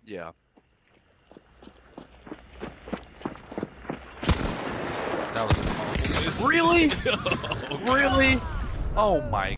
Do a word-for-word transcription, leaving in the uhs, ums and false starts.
Yeah. That was an awful miss. Really? Oh, Really? Oh my